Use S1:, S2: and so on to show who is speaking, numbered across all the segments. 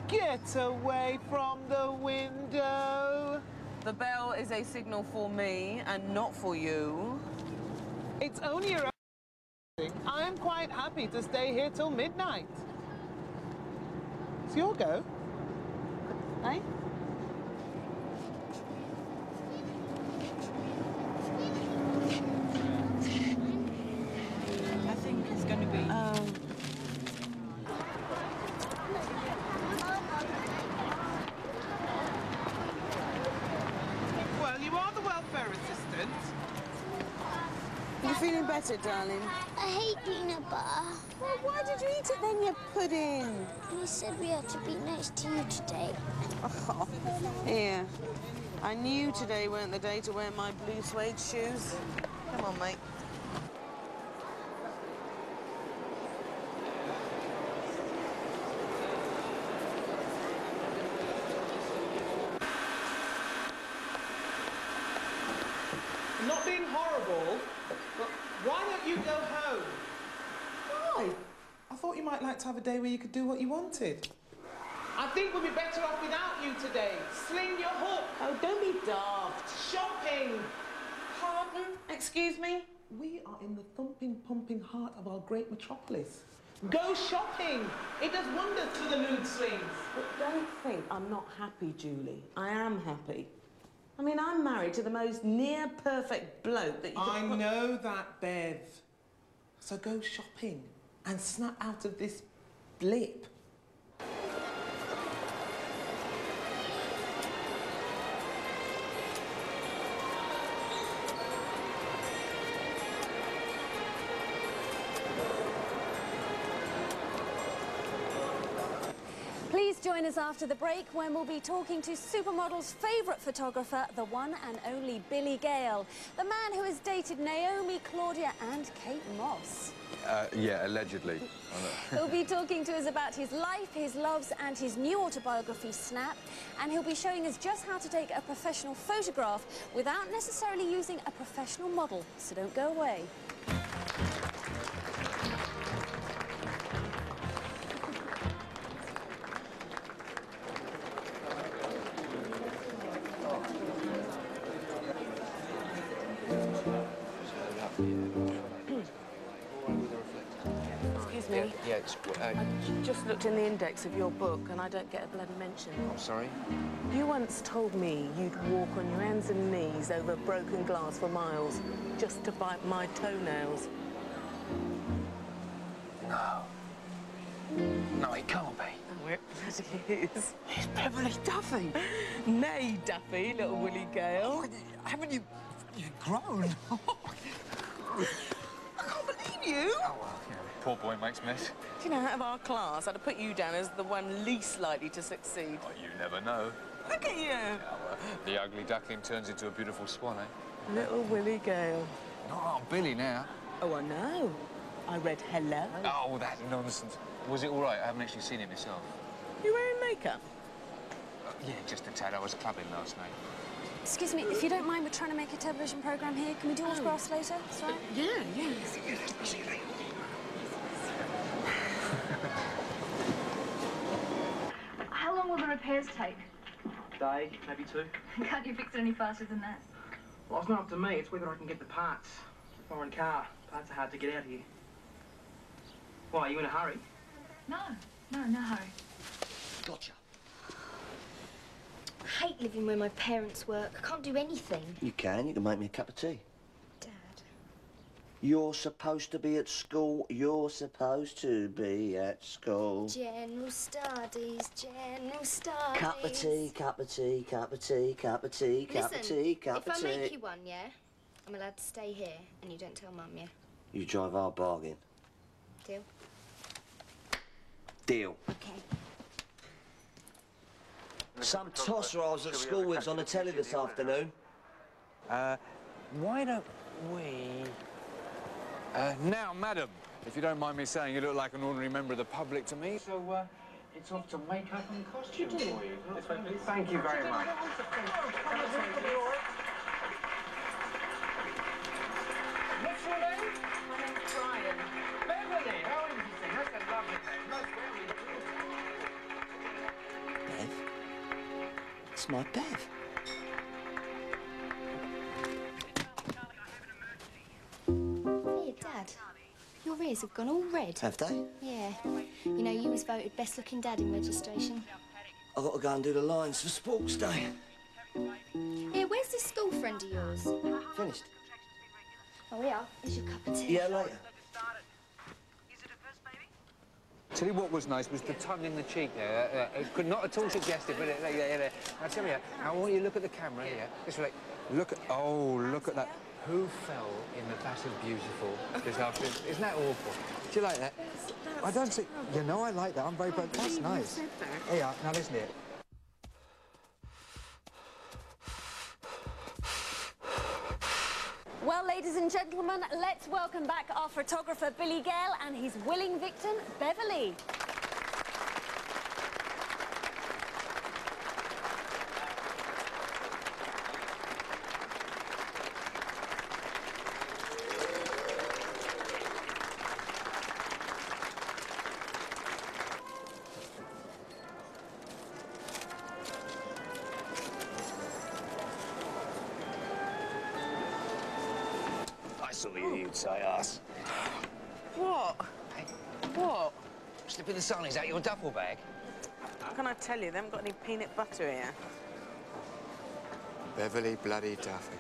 S1: Get away from the window.
S2: The bell is a signal for me and not for you.
S1: It's only your own thing. I'm quite happy to stay here till midnight. It's your go. Eh?
S2: I think it's going to be...
S1: Well, you are the welfare assistant.
S2: You feeling better, darling?
S3: I hate peanut butter.
S2: Well, why did you eat it then, you pudding?
S3: You said we had to be nice to you today.
S2: Oh, here. I knew today weren't the day to wear my blue suede shoes. Come on, mate.
S1: I'm not being horrible, but why don't you go home? Why? I thought you might like to have a day where you could do what you wanted. I think we'll be better off without you today. Sling your hook.
S2: Oh, don't be daft.
S1: Shopping.
S2: Pardon? Excuse me?
S1: We are in the thumping, pumping heart of our great metropolis. Go shopping. It does wonders for the mood swings.
S2: But don't think I'm not happy, Julie. I am happy. I mean, I'm married to the most near-perfect bloke that you
S1: I
S2: could...
S1: know that, Bev. So go shopping and snap out of this blip.
S4: Please join us after the break when we'll be talking to Supermodel's favourite photographer, the one and only Billy Gale, the man who has dated Naomi, Claudia and Kate Moss.
S5: Yeah, allegedly.
S4: He'll be talking to us about his life, his loves and his new autobiography, Snap, and he'll be showing us just how to take a professional photograph without necessarily using a professional model, so don't go away.
S2: Excuse me.
S5: Yeah, it's...
S2: I just looked in the index of your book and I don't get a bloody mention.
S5: I'm sorry?
S2: You once told me you'd walk on your hands and knees over broken glass for miles just to bite my toenails.
S5: No. No, it can't be.
S2: Oh, it bloody is.
S5: It's Beverly Duffy.
S2: Nay, Duffy, little Willie Gale.
S5: Oh, haven't you... You've grown.
S2: I can't believe you.
S5: Oh, well, yeah. Poor boy makes mess.
S2: Do you know, out of our class, I'd have put you down as the one least likely to succeed.
S5: Oh, you never know.
S2: Look at you.
S5: Oh, well, the ugly duckling turns into a beautiful swan, eh?
S2: Little Willie Gale.
S5: Not Aunt Billy now.
S2: Oh, I know. I read Hello.
S5: Oh, that's nonsense. Was it all right? I haven't actually seen it myself.
S2: You wearing makeup?
S5: Yeah, just a tad. I was clubbing last night.
S4: Excuse me, if you don't mind, we're trying to make a television programme here. Can we do autographs later? Is that right?
S2: Yeah.
S5: See you later.
S6: How long will the repairs take?
S7: Day, maybe two.
S6: Can't you fix it any faster than that?
S7: Well, it's not up to me. It's whether I can get the parts. Foreign car. Parts are hard to get out here. Why, are you in a hurry?
S6: No hurry.
S7: Gotcha.
S3: I hate living where my parents work. I can't do anything.
S8: You can make me a cup of tea.
S3: Dad.
S8: You're supposed to be at school. You're supposed to be at school.
S3: General studies, general studies.
S8: Cup of tea, cup of tea, cup of tea, cup of tea, cup of tea, cup of tea.
S3: If I make you one, yeah, I'm allowed to stay here and you don't tell Mum, yeah?
S8: You drive our bargain.
S3: Deal?
S8: Deal.
S3: Okay.
S8: Some tosser I was at school with's on the telly this afternoon.
S5: Why don't we... now, madam, if you don't mind me saying, you look like an ordinary member of the public to me. So, it's off to makeup and costume for you. Thank you very much. What's your name?
S2: My name's Brian.
S5: Beverly, how interesting. That's a lovely name. Most
S8: It's my Bev.
S3: Hey, Dad. Your ears have gone all red.
S8: Have they?
S3: Yeah. You know, you was voted best looking dad in registration.
S8: I've got to go and do the lines for Sports Day.
S3: Here, where's this school friend of yours?
S8: Finished?
S3: Oh, yeah. Here's your cup of tea.
S8: Yeah, later.
S5: Tell you what was nice was the tongue in the cheek there. It could not at all suggestive, but I tell you, I want you to look at the camera here. Just like, look at, oh, look at that. Who fell in the That Is Beautiful this afternoon? Isn't that awful? Do you like that? I don't see. You know, I like that. I'm very proud. That's nice. Here you are. Now listen here.
S4: Well, ladies and gentlemen, let's welcome back our photographer, Billy Gale, and his willing victim, Beverly.
S5: I saw you'd say us.
S2: What?
S5: Hey,
S2: What?
S5: slipping the sunnies out your duffel bag.
S2: How can I tell you? They haven't got any peanut butter here.
S5: Beverly bloody Duffy.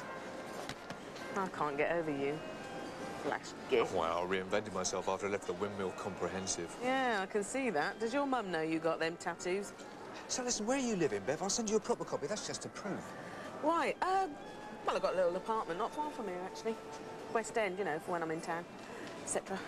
S2: I can't get over you. Flash gift.
S5: Well, I reinvented myself after I left the Windmill Comprehensive.
S2: Yeah, I can see that. Does your mum know you got them tattoos?
S5: So listen, where are you living, Bev? I'll send you a proper copy. That's just to prove.
S2: Why? Well, I've got a little apartment not far from here, actually. West End, you know, for when I'm in town, etc.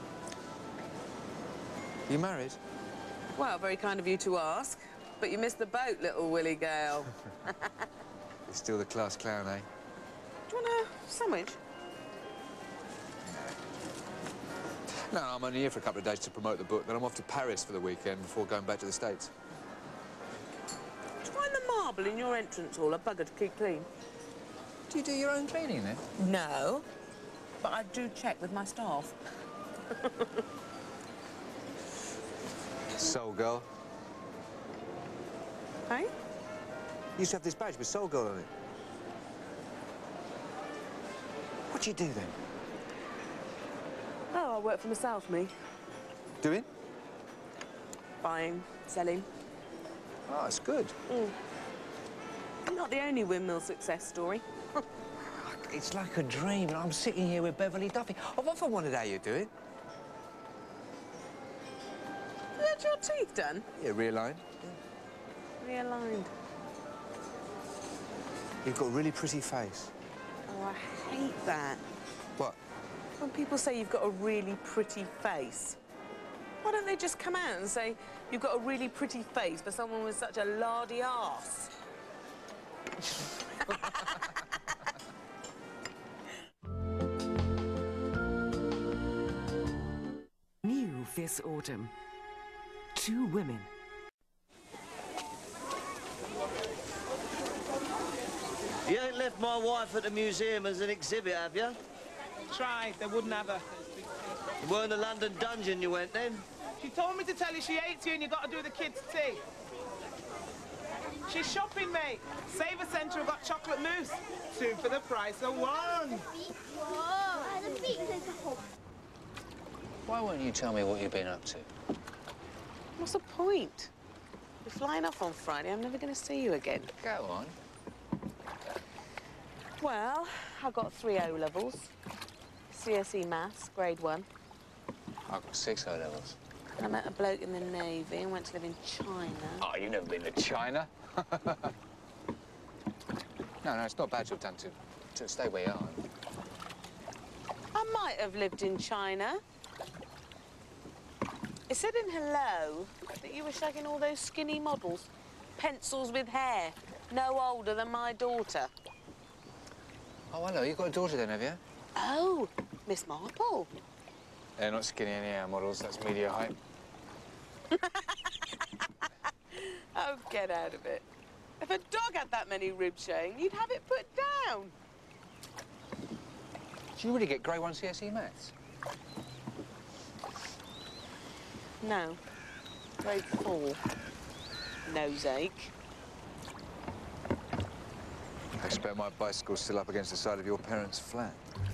S5: You married?
S2: Well, very kind of you to ask. But you missed the boat, little Willie Gale.
S5: You're still the class clown, eh?
S2: Do you want a sandwich?
S5: No, I'm only here for a couple of days to promote the book, then I'm off to Paris for the weekend before going back to the States.
S2: Do you find the marble in your entrance hall a bugger to keep clean?
S5: Do you do your own cleaning, then?
S2: No, but I do check with my staff.
S5: Soul Girl.
S2: Hey?
S5: You used to have this badge with Soul Girl on it. What do you do, then?
S2: Oh, I work for myself, me.
S5: Doing?
S2: Buying, selling.
S5: Oh, it's good.
S2: I'm not the only windmill success story.
S5: It's like a dream, and I'm sitting here with Beverly Duffy. I've often wondered how you do it.
S2: You had your teeth done?
S5: Yeah, realigned.
S2: Realigned.
S5: You've got a really pretty face.
S2: Oh, I hate that.
S5: What?
S2: When people say you've got a really pretty face, why don't they just come out and say you've got a really pretty face for someone with such a lardy arse?
S9: New this autumn, 2 women.
S8: You ain't left my wife at the museum as an exhibit, have you?
S1: Tried, they wouldn't have her.
S8: You weren't the London dungeon you went then?
S1: She told me to tell you she hates you and you got to do the kids' tea. She's shopping, mate. Saver Centre have got chocolate mousse. 2 for the price of 1.
S5: Why won't you tell me what you've been up to?
S2: What's the point? You're flying off on Friday. I'm never going to see you again.
S5: Go on.
S2: Well, I got 3 O-levels. CSE Maths, grade 1.
S5: I've got 6 O-levels.
S2: I met a bloke in the Navy and went to live in China.
S5: Oh, you've never been to China? No, it's not bad you've done to stay where you are.
S2: I might have lived in China. It said in Hello that you were shagging all those skinny models. Pencils with hair, no older than my daughter.
S5: Oh, hello, you've got a daughter then, have you?
S2: Oh, Miss Marple.
S5: They're not skinny anyhow, models. That's media height.
S2: Oh, get out of it. If a dog had that many ribs showing, you'd have it put down.
S5: Do you really get grade 1 CSE Maths?
S2: No. Grade 4. Nose ache.
S5: bet my bicycle's still up against the side of your parents' flat.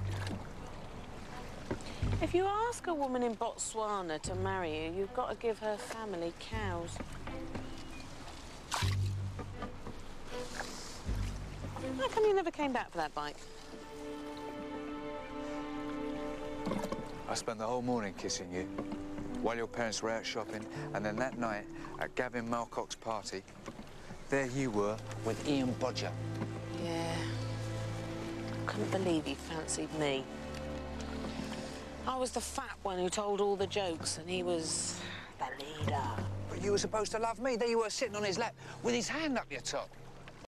S2: If you ask a woman in Botswana to marry you, you've got to give her family cows. How come you never came back for that bike?
S5: I spent the whole morning kissing you while your parents were out shopping, and then that night at Gavin Malcock's party, there you were with Ian Bodger.
S2: Yeah. Couldn't believe he fancied me. I was the fat one who told all the jokes, and he was the leader.
S5: But you were supposed to love me. There you were, sitting on his lap with his hand up your top.